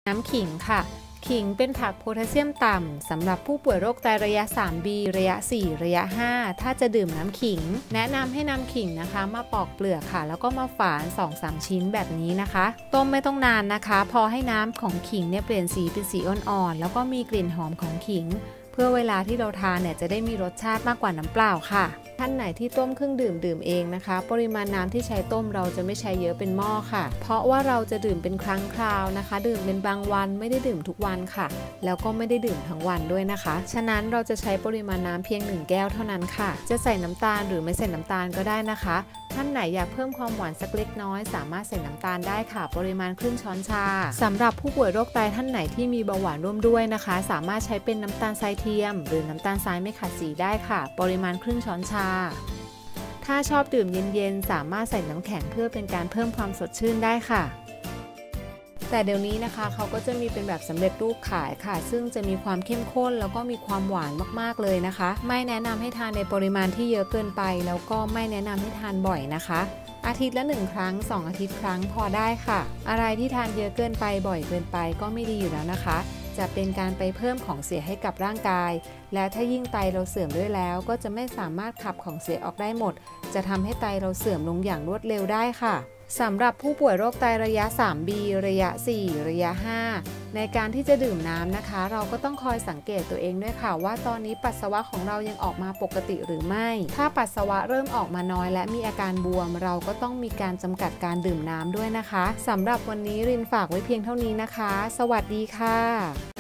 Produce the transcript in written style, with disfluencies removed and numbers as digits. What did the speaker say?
น้ำขิงค่ะขิงเป็นผักโพแทสเซียมต่ำสำหรับผู้ป่วยโรคไตระยะ 3B ระยะ 4 ระยะ 5 ถ้าจะดื่มน้ำขิงแนะนำให้นำขิงนะคะมาปอกเปลือกค่ะแล้วก็มาฝาน 2-3 ชิ้นแบบนี้นะคะต้มไม่ต้องนานนะคะพอให้น้ำของขิงเนี่ยเปลี่ยนสีเป็นสีอ่อนๆแล้วก็มีกลิ่นหอมของขิงเพื่อเวลาที่เราทานเนี่ยจะได้มีรสชาติมากกว่าน้ำเปล่าค่ะท่านไหนที่ต้มเครื่องดื่มเองนะคะปริมาณน้ำที่ใช้ต้มเราจะไม่ใช้เยอะเป็นหม้อค่ะเพราะว่าเราจะดื่มเป็นครั้งคราวนะคะดื่มเป็นบางวันไม่ได้ดื่มทุกวันค่ะแล้วก็ไม่ได้ดื่มทั้งวันด้วยนะคะฉะนั้นเราจะใช้ปริมาณน้ำเพียง1 แก้วเท่านั้นค่ะจะใส่น้ำตาลหรือไม่ใส่น้ำตาลก็ได้นะคะท่านไหนอยากเพิ่มความหวานสักเล็กน้อยสามารถใส่น้ำตาลได้ค่ะปริมาณครึ่งช้อนชาสำหรับผู้ป่วยโรคไตท่านไหนที่มีเบาหวานร่วมด้วยนะคะสามารถใช้เป็นน้ำตาลทรายเทียมหรือน้ำตาลทรายไม่ขัดสีได้ค่ะปริมาณครึ่งช้อนชาถ้าชอบดื่มเย็นๆสามารถใส่น้ำแข็งเพื่อเป็นการเพิ่มความสดชื่นได้ค่ะแต่เดี๋ยวนี้นะคะเขาก็จะมีเป็นแบบสำเร็จรูปขายค่ะซึ่งจะมีความเข้มข้นแล้วก็มีความหวานมากๆเลยนะคะไม่แนะนำให้ทานในปริมาณที่เยอะเกินไปแล้วก็ไม่แนะนำให้ทานบ่อยนะคะอาทิตย์ละ1 ครั้ง2 อาทิตย์ครั้งพอได้ค่ะอะไรที่ทานเยอะเกินไปบ่อยเกินไปก็ไม่ดีอยู่แล้วนะคะจะเป็นการไปเพิ่มของเสียให้กับร่างกายและถ้ายิ่งไตเราเสื่อมด้วยแล้วก็จะไม่สามารถขับของเสียออกได้หมดจะทำให้ไตเราเสื่อมลงอย่างรวดเร็วได้ค่ะสำหรับผู้ป่วยโรคไตระยะ 3B ระยะ 4 ระยะ 5 ในการที่จะดื่มน้ำนะคะเราก็ต้องคอยสังเกตตัวเองด้วยค่ะว่าตอนนี้ปัสสาวะของเรายังออกมาปกติหรือไม่ถ้าปัสสาวะเริ่มออกมาน้อยและมีอาการบวมเราก็ต้องมีการจำกัดการดื่มน้ำด้วยนะคะสำหรับวันนี้รินฝากไว้เพียงเท่านี้นะคะสวัสดีค่ะ